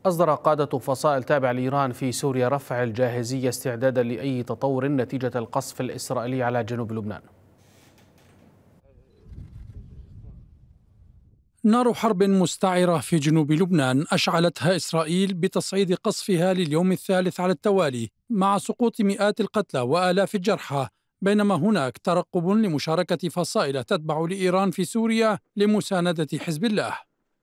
أصدر قادة فصائل تابعة لإيران في سوريا رفع الجاهزية استعدادا لأي تطور نتيجة القصف الإسرائيلي على جنوب لبنان. نار حرب مستعرة في جنوب لبنان أشعلتها إسرائيل بتصعيد قصفها لليوم الثالث على التوالي مع سقوط مئات القتلى وآلاف الجرحى، بينما هناك ترقب لمشاركة فصائل تتبع لإيران في سوريا لمساندة حزب الله.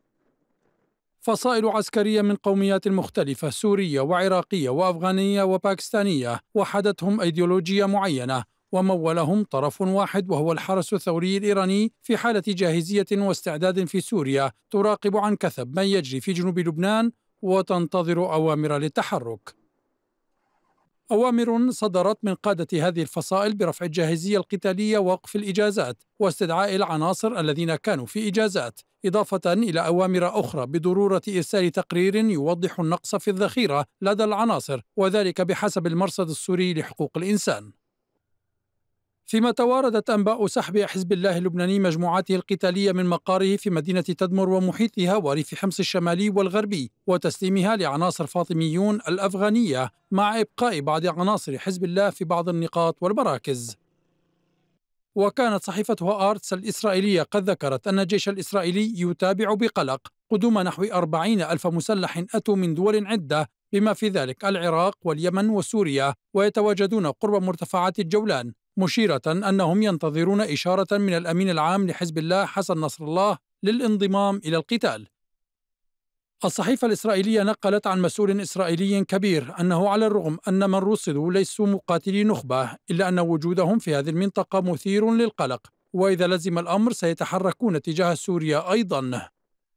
فصائل عسكرية من قوميات مختلفة سورية وعراقية وأفغانية وباكستانية وحدتهم أيديولوجية معينة ومولهم طرف واحد وهو الحرس الثوري الإيراني في حالة جاهزية واستعداد في سوريا تراقب عن كثب ما يجري في جنوب لبنان وتنتظر أوامر للتحرك. أوامر صدرت من قادة هذه الفصائل برفع الجاهزية القتالية ووقف الإجازات واستدعاء العناصر الذين كانوا في إجازات، إضافة إلى أوامر أخرى بضرورة إرسال تقرير يوضح النقص في الذخيرة لدى العناصر، وذلك بحسب المرصد السوري لحقوق الإنسان. فيما تواردت أنباء سحب حزب الله اللبناني مجموعاته القتالية من مقاره في مدينة تدمر ومحيطها وريف حمص الشمالي والغربي وتسليمها لعناصر فاطميون الأفغانية مع إبقاء بعض عناصر حزب الله في بعض النقاط والمراكز. وكانت صحيفة آرتس الإسرائيلية قد ذكرت أن الجيش الإسرائيلي يتابع بقلق قدوم نحو 40 ألف مسلح أتوا من دول عدة بما في ذلك العراق واليمن وسوريا ويتواجدون قرب مرتفعات الجولان، مشيرة أنهم ينتظرون إشارة من الأمين العام لحزب الله حسن نصر الله للانضمام إلى القتال. الصحيفة الإسرائيلية نقلت عن مسؤول إسرائيلي كبير أنه على الرغم أن من رصدوا ليسوا مقاتلي نخبة إلا أن وجودهم في هذه المنطقة مثير للقلق، وإذا لزم الأمر سيتحركون تجاه سوريا أيضا.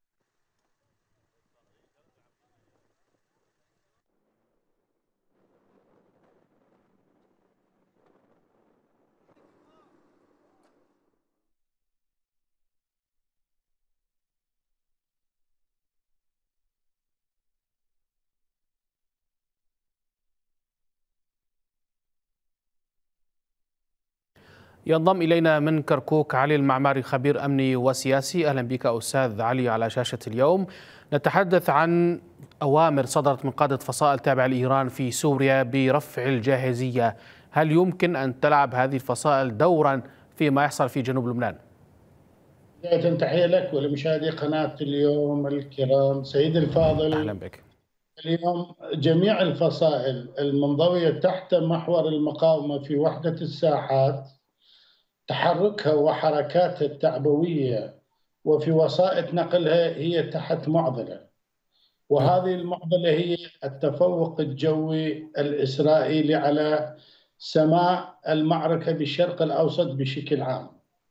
ينضم إلينا من كركوك علي المعماري خبير أمني وسياسي. أهلا بك أستاذ علي على شاشة اليوم. نتحدث عن أوامر صدرت من قادة فصائل تابعة لإيران في سوريا برفع الجاهزية. هل يمكن أن تلعب هذه الفصائل دورا فيما يحصل في جنوب لبنان؟ بداية تحية لك ولمشاهدي قناة اليوم الكرام. سيد الفاضل، أهلا بك. اليوم جميع الفصائل المنضوية تحت محور المقاومة في وحدة الساحات تحركها وحركاتها التعبوية وفي وسائط نقلها هي تحت معضلة، وهذه المعضلة هي التفوق الجوي الإسرائيلي على سماء المعركة بالشرق الأوسط بشكل عام.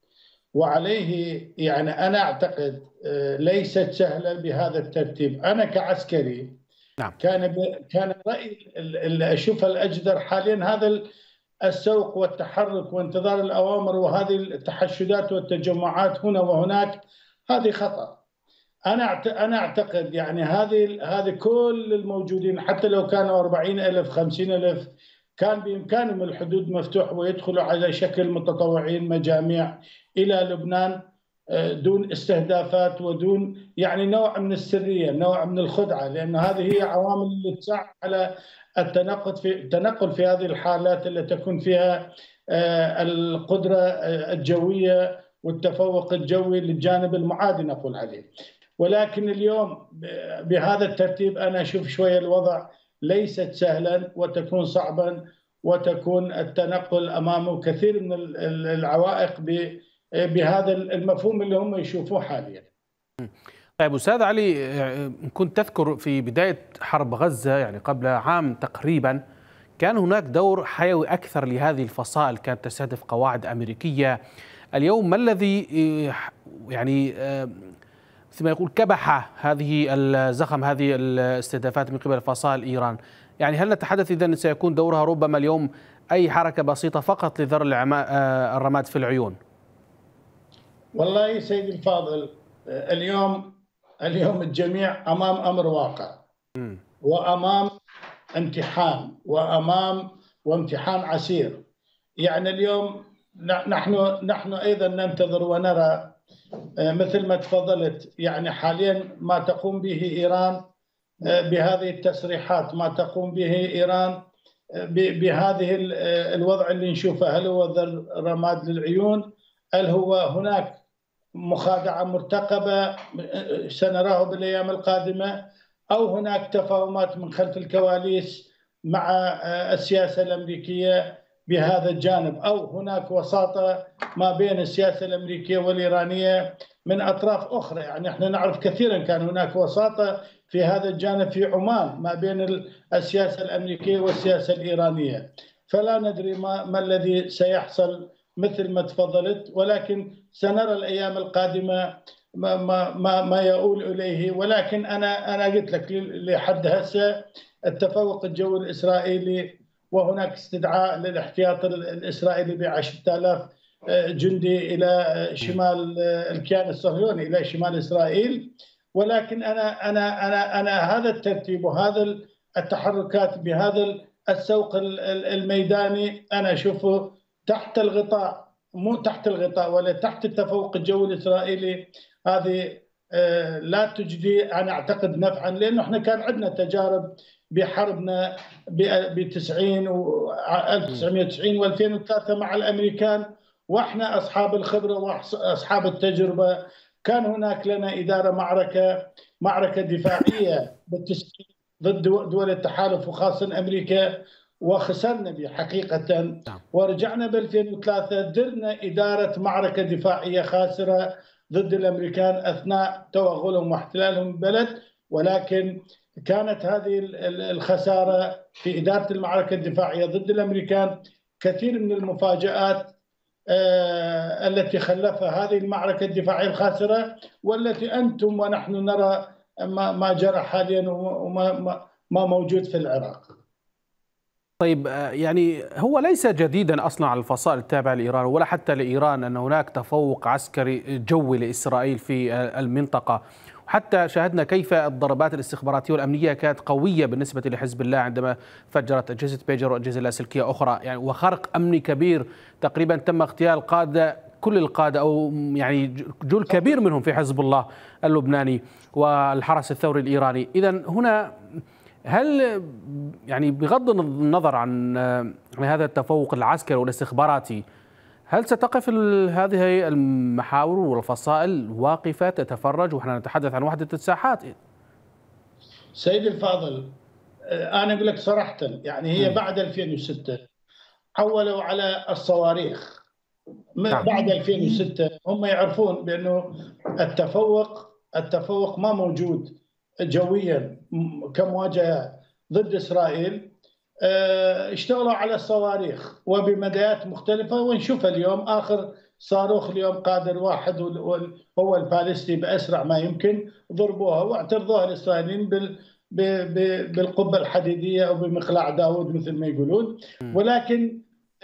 وعليه يعني أنا أعتقد ليست سهلة بهذا الترتيب. أنا كعسكري نعم. كان رأيي اللي أشوفه الأجدر حاليا هذا السوق والتحرك وانتظار الأوامر، وهذه التحشدات والتجمعات هنا وهناك هذه خطأ. أنا أعتقد يعني هذه كل الموجودين حتى لو كانوا 40,000 50,000 كان بإمكانهم الحدود مفتوح ويدخلوا على شكل متطوعين مجاميع إلى لبنان دون استهدافات ودون يعني نوع من السرية، نوع من الخدعة، لأن هذه هي عوامل اللي تساعد على التنقل في هذه الحالات اللي تكون فيها القدرة الجوية والتفوق الجوي للجانب المعادي نقول عليه. ولكن اليوم بهذا الترتيب أنا أشوف شوية الوضع ليست سهلا وتكون صعبا وتكون التنقل أمامه كثير من العوائق بهذا المفهوم اللي هم يشوفوه حاليا. طيب أستاذ علي، كنت تذكر في بداية حرب غزة يعني قبل عام تقريبا كان هناك دور حيوي أكثر لهذه الفصائل، كانت تستهدف قواعد أمريكية. اليوم ما الذي يعني مثل ما يقول كبح هذه الزخم هذه الاستهدافات من قبل فصائل إيران؟ يعني هل نتحدث إذن سيكون دورها ربما اليوم أي حركة بسيطة فقط لذر الرماد في العيون؟ والله سيدي الفاضل، اليوم الجميع أمام أمر واقع وأمام امتحان وامتحان عسير. يعني اليوم نحن أيضا ننتظر ونرى مثل ما تفضلت يعني حاليا ما تقوم به إيران بهذه التصريحات ما تقوم به إيران بهذه الوضع اللي نشوفه؟ هل هو رماد للعيون؟ هل هو هناك مخادعة مرتقبة سنراه بالأيام القادمة؟ أو هناك تفاهمات من خلف الكواليس مع السياسة الأمريكية بهذا الجانب؟ أو هناك وساطة ما بين السياسة الأمريكية والإيرانية من أطراف أخرى؟ يعني احنا نعرف كثيرا كان هناك وساطة في هذا الجانب في عمان ما بين السياسة الأمريكية والسياسة الإيرانية. فلا ندري ما الذي سيحصل مثل ما تفضلت، ولكن سنرى الأيام القادمة ما يؤول إليه. ولكن أنا قلت لك لحد هسه التفوق الجوي الإسرائيلي، وهناك استدعاء للاحتياط الإسرائيلي ب10,000 جندي إلى شمال الكيان الصهيوني، إلى شمال إسرائيل. ولكن أنا هذا الترتيب وهذا التحركات بهذا السوق الميداني أنا أشوفه تحت الغطاء، مو تحت الغطاء ولا تحت التفوق الجوي الإسرائيلي. هذه لا تجدي أنا أعتقد نفعا، لأنه احنا كان عندنا تجارب بحربنا ب90 و1990 و2003 مع الأمريكان، واحنا أصحاب الخبرة وأصحاب التجربة. كان هناك لنا إدارة معركة دفاعية بالتسعين ضد دول التحالف وخاصة أمريكا، وخسرنا به حقيقة. ورجعنا ب2003 درنا إدارة معركة دفاعية خاسرة ضد الأمريكان أثناء توغلهم واحتلالهم البلد. ولكن كانت هذه الخسارة في إدارة المعركة الدفاعية ضد الأمريكان كثير من المفاجآت التي خلفها هذه المعركة الدفاعية الخاسرة، والتي أنتم ونحن نرى ما جرى حاليا وما موجود في العراق. طيب، يعني هو ليس جديدا أصلا على الفصائل التابعة لإيران ولا حتى لإيران أن هناك تفوق عسكري جوي لإسرائيل في المنطقة، وحتى شاهدنا كيف الضربات الاستخباراتية والأمنية كانت قوية بالنسبة لحزب الله عندما فجرت أجهزة بيجر وأجهزة اللاسلكية أخرى، يعني وخرق أمني كبير. تقريبا تم اغتيال كل القادة أو يعني جزء كبير منهم في حزب الله اللبناني والحرس الثوري الإيراني. إذا هنا هل يعني بغض النظر عن هذا التفوق العسكري والاستخباراتي، هل ستقف هذه المحاور والفصائل واقفة تتفرج ونحن نتحدث عن وحدة الساحات؟ سيدي الفاضل، أنا أقول لك صراحة، يعني هي بعد 2006 حولوا على الصواريخ. بعد 2006 هم يعرفون بأنه التفوق ما موجود جويا كمواجهة ضد إسرائيل. اشتغلوا على الصواريخ وبمدايات مختلفة، ونشوف اليوم آخر صاروخ اليوم قادر واحد هو البالستي بأسرع ما يمكن، ضربوها واعترضوها الإسرائيليين بالقبة الحديدية أو بمقلاع داود مثل ما يقولون. ولكن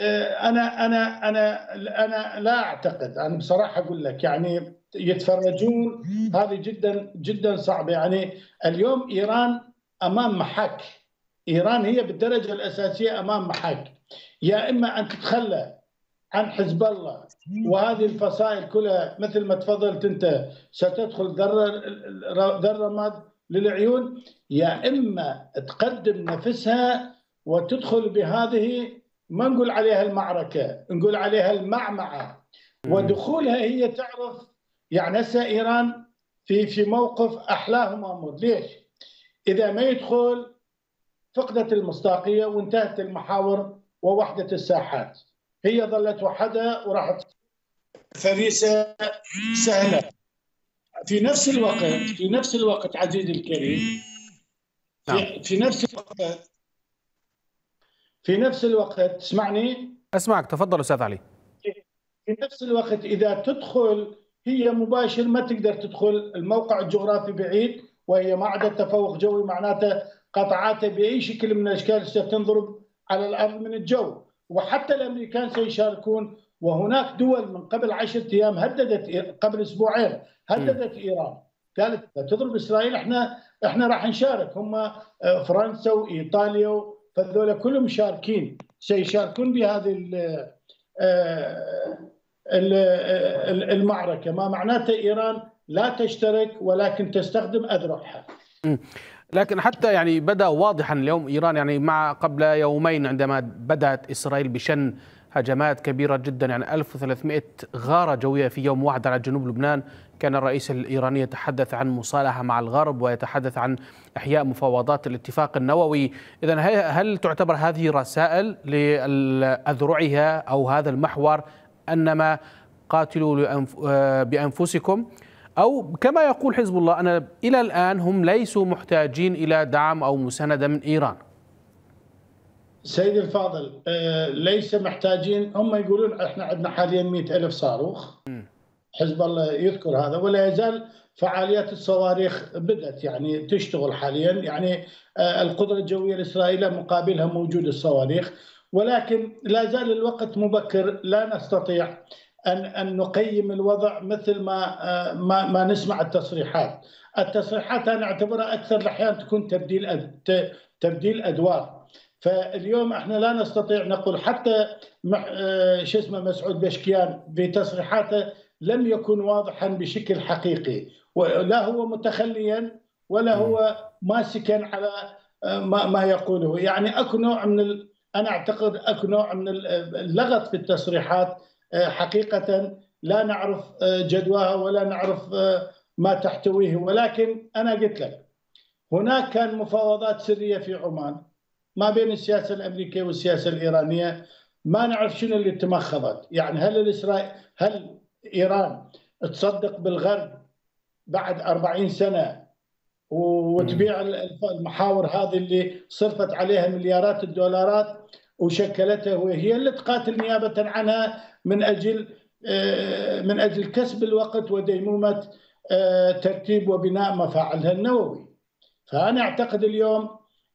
أنا لا أعتقد، أنا بصراحة أقول لك يعني يتفرجون، هذه جدا جدا صعبة. يعني اليوم إيران أمام محك، إيران هي بالدرجة الأساسية أمام محك، يا إما أن تتخلى عن حزب الله وهذه الفصائل كلها مثل ما تفضلت أنت ستدخل ذر رماد للعيون، يا إما تقدم نفسها وتدخل بهذه ما نقول عليها المعركة، نقول عليها المعمعة. ودخولها هي تعرف يعني هسه إيران في موقف أحلاه ومأمور. ليش؟ إذا ما يدخل فقدت المصداقية وانتهت المحاور ووحدة الساحات، هي ظلت وحدها وراحت فريسة سهلة. في نفس الوقت عزيزي الكريم، في نفس الوقت تسمعني؟ أسمعك، تفضل أستاذ علي. في نفس الوقت إذا تدخل هي مباشر ما تقدر تدخل، الموقع الجغرافي بعيد وهي ما عندها تفوق جوي، معناته قطعاتها بأي شكل من الأشكال ستنضرب على الأرض من الجو. وحتى الأمريكان سيشاركون، وهناك دول من قبل 10 أيام قبل أسبوعين هددت إيران، قالت تضرب إسرائيل احنا راح نشارك. هم فرنسا وإيطاليا فذولا كلهم سيشاركون بهذه المعركة. ما معناته إيران لا تشترك ولكن تستخدم أذرعها. لكن حتى يعني بدأ واضحا اليوم إيران، يعني مع قبل يومين عندما بدأت إسرائيل بشن هجمات كبيرة جدا، يعني 1300 غارة جوية في يوم واحد على جنوب لبنان. كان الرئيس الإيراني يتحدث عن مصالحة مع الغرب ويتحدث عن إحياء مفاوضات الاتفاق النووي. إذن هل تعتبر هذه رسائل لأذرعها أو هذا المحور أنما قاتلوا بأنفسكم، أو كما يقول حزب الله أن إلى الآن هم ليسوا محتاجين إلى دعم أو مساندة من إيران؟ سيدي الفاضل، ليس محتاجين. هم يقولون احنا عندنا حاليا 100,000 صاروخ. حزب الله يذكر هذا، ولا يزال فعاليات الصواريخ بدأت يعني تشتغل حاليا. يعني القدرة الجوية الإسرائيلية مقابلها موجود الصواريخ، ولكن لا زال الوقت مبكر. لا نستطيع أن نقيم الوضع مثل ما نسمع التصريحات. التصريحات أنا أعتبرها أكثر الأحيان تكون تبديل أدوار. فاليوم احنا لا نستطيع نقول. حتى شو اسمه مسعود بشكيان في تصريحاته لم يكن واضحا بشكل حقيقي، ولا هو متخليا ولا هو ماسكا على ما يقوله. يعني اكو نوع من انا اعتقد اكو نوع من اللغط في التصريحات حقيقة. لا نعرف جدواها ولا نعرف ما تحتويه. ولكن انا قلت لك هناك كان مفاوضات سرية في عمان ما بين السياسة الأمريكية والسياسة الإيرانية. ما نعرف شنو اللي تمخضت. يعني هل إيران تصدق بالغرب بعد 40 سنة وتبيع المحاور هذه اللي صرفت عليها مليارات الدولارات وشكلتها، وهي اللي تقاتل نيابة عنها من أجل كسب الوقت وديمومة ترتيب وبناء مفاعلها النووي. فأنا أعتقد اليوم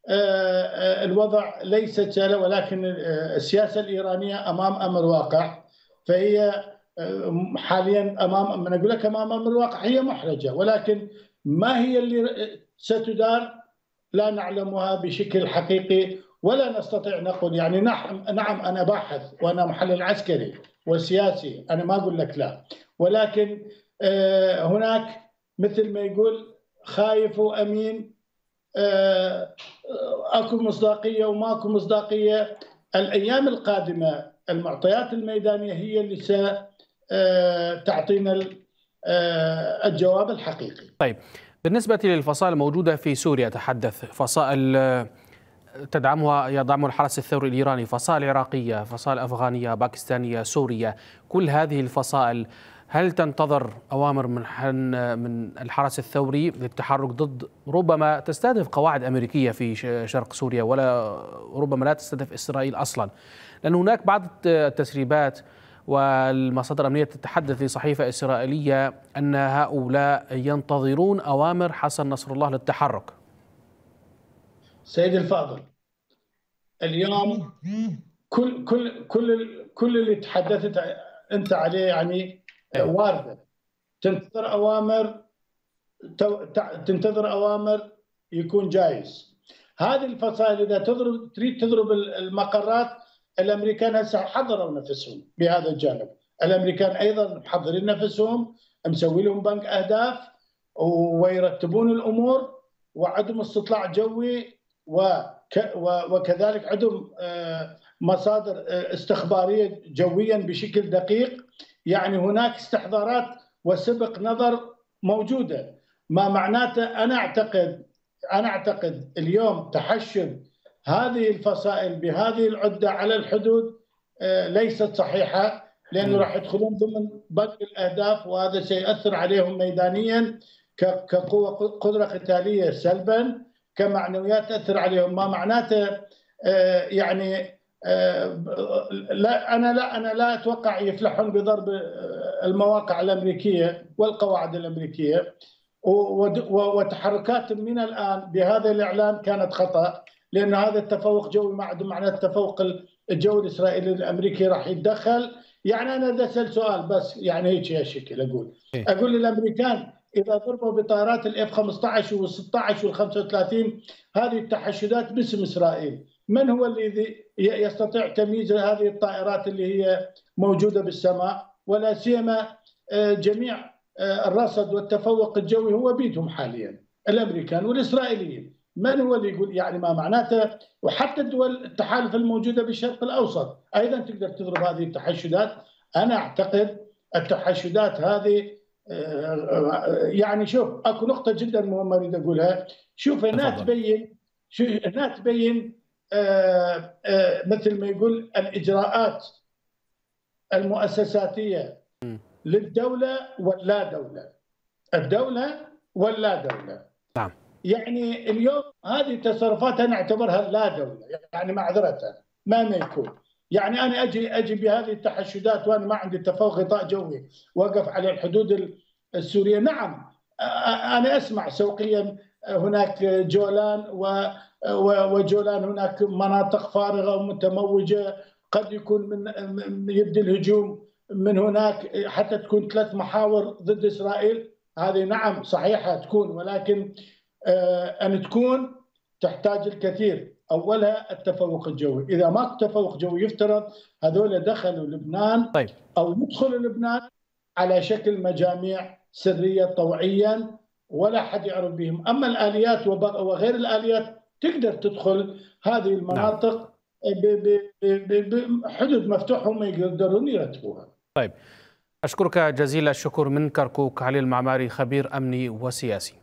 الوضع ليس سهل، ولكن السياسة الإيرانية أمام أمر واقع. فهي حاليا أمام، من أقول لك أمام أمر واقع، هي محرجة. ولكن ما هي اللي ستدار لا نعلمها بشكل حقيقي ولا نستطيع نقول. يعني نعم أنا باحث وأنا محلل عسكري وسياسي، أنا ما أقول لك لا، ولكن هناك مثل ما يقول خايف وأمين، اكو مصداقيه وماكو مصداقيه. الايام القادمه المعطيات الميدانيه هي اللي ستعطينا الجواب الحقيقي. طيب، بالنسبه للفصائل الموجوده في سوريا، تحدث فصائل يدعمها الحرس الثوري الايراني، فصائل عراقيه، فصائل افغانيه، باكستانيه، سوريه، كل هذه الفصائل هل تنتظر أوامر من الحرس الثوري للتحرك ضد ربما تستهدف قواعد أمريكية في شرق سوريا، ولا ربما لا تستهدف إسرائيل أصلا؟ لأن هناك بعض التسريبات والمصادر الأمنية تتحدث لصحيفة إسرائيلية أن هؤلاء ينتظرون أوامر حسن نصر الله للتحرك. سيد الفاضل، اليوم كل اللي تحدثت أنت عليه يعني واردة. تنتظر أوامر يكون جايز. هذه الفصائل إذا تريد تضرب المقرات، الأمريكان هسه حضروا نفسهم بهذا الجانب. الأمريكان أيضا محضرين نفسهم، مسوي لهم بنك أهداف ويرتبون الأمور، وعندهم استطلاع جوي وكذلك عندهم مصادر استخبارية جويا بشكل دقيق. يعني هناك استحضارات وسبق نظر موجودة. ما معناته أنا أعتقد اليوم تحشد هذه الفصائل بهذه العدة على الحدود ليست صحيحة، لأنه راح يدخلون ضمن بنك الأهداف، وهذا سيؤثر عليهم ميدانيا كقوة قدرة قتالية سلبا، كمعنويات تأثر عليهم. ما معناته يعني أنا لا أتوقع يفلحون بضرب المواقع الأمريكية والقواعد الأمريكية. وتحركات من الآن بهذا الإعلان كانت خطأ، لأن هذا التفوق جوي معنى التفوق الجوي الإسرائيلي الأمريكي راح يتدخل. يعني أنا بدي أسأل سؤال بس، يعني هيك يا شكل أقول للأمريكان إذا ضربوا بطائرات الإف 15 وال16 وال35 هذه التحشدات باسم إسرائيل، من هو الذي يستطيع تمييز هذه الطائرات اللي هي موجودة بالسماء؟ ولا سيما جميع الرصد والتفوق الجوي هو بيدهم حاليا. الامريكان والاسرائيليين. من هو اللي يقول؟ يعني ما معناته، وحتى الدول التحالف الموجوده بالشرق الاوسط ايضا تقدر تضرب هذه التحشدات. انا اعتقد التحشدات هذه يعني شوف، اكو نقطه جدا مهمه اريد اقولها. شوف هنا تبين مثل ما يقول الاجراءات المؤسساتيه للدوله واللا دوله، الدوله واللا دوله. نعم. يعني اليوم هذه تصرفاتها نعتبرها لا دوله، يعني معذره ما يكون. يعني انا اجي بهذه التحشدات وانا ما عندي تفوق غطاء جوي وقف على الحدود السوريه. نعم انا اسمع سوقيا هناك جولان وجولان هناك مناطق فارغه ومتموجه، قد يكون من يبدي الهجوم من هناك، حتى تكون 3 محاور ضد اسرائيل. هذه نعم صحيحه تكون، ولكن ان تكون تحتاج الكثير. اولها التفوق الجوي، اذا ماكو تفوق جوي يفترض هذول دخلوا لبنان طيب. او يدخلوا لبنان على شكل مجاميع سريه طوعيا ولا حد يعرف بهم. اما الاليات وغير الاليات تقدر تدخل هذه المناطق بحدود مفتوحه هم يقدرون يرتبوها. طيب، اشكرك جزيل الشكر من كركوك علي المعماري، خبير امني وسياسي.